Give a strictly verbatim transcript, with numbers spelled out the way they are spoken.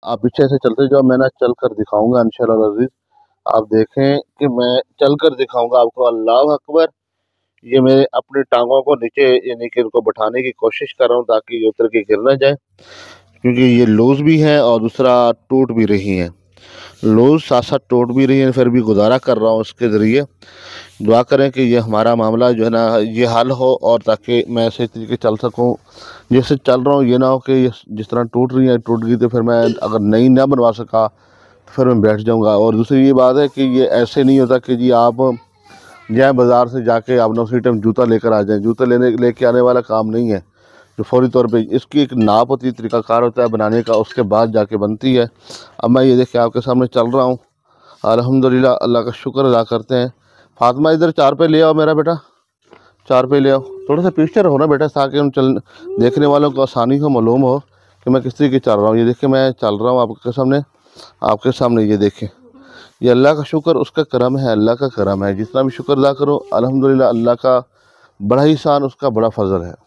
आप पीछे से चलते जाओ, मैं ना चल कर दिखाऊंगा इंशाअल्लाह अज़ीज़। आप देखें कि मैं चल कर दिखाऊंगा आपको। अल्लाह अकबर। ये मैं अपनी टांगों को नीचे यानी कि इनको बैठाने की कोशिश कर रहा हूँ ताकि ये उतर के गिर ना जाए, क्योंकि ये लूज़ भी है और दूसरा टूट भी रही हैं। लूज़ साथ साथ टूट भी रही है, फिर भी गुजारा कर रहा हूँ उसके ज़रिए। दुआ करें कि ये हमारा मामला जो है ना ये हल हो, और ताकि मैं ऐसे तरीके चल सकूँ जैसे चल रहा हूँ। ये ना हो कि ये जिस तरह टूट रही है टूट गई तो फिर मैं अगर नई ना बनवा सका तो फिर मैं बैठ जाऊँगा। और दूसरी ये बात है कि ये ऐसे नहीं होता कि जी आप जाए बाज़ार से जाके आप ना उसी टाइम जूता लेकर आ जाएँ। जूता लेने लेके आने वाला काम नहीं है जो फौरी तौर पे, इसकी एक नाप होती है, तरीक़ाकार होता है बनाने का, उसके बाद जाके बनती है। अब मैं ये देखिए आपके सामने चल रहा हूँ अल्हम्दुलिल्लाह। अल्लाह का शुक्र अदा करते हैं। फातिमा इधर चार पे ले आओ मेरा बेटा, चार पे ले आओ। थोड़ा सा पीछे रहो ना बेटा, ताकि हम चल देखने वालों को आसानी हो, मालूम हो कि मैं किस तरीके चल रहा हूँ। ये देखिए मैं चल रहा हूँ आपके सामने, आपके सामने ये देखें। ये अल्लाह का शुक्र, उसका करम है, अल्लाह का करम है। जितना भी शुक्र अदा करो अल्हम्दुलिल्लाह, अल्लाह का बड़ा ही शान, उसका बड़ा फजल है।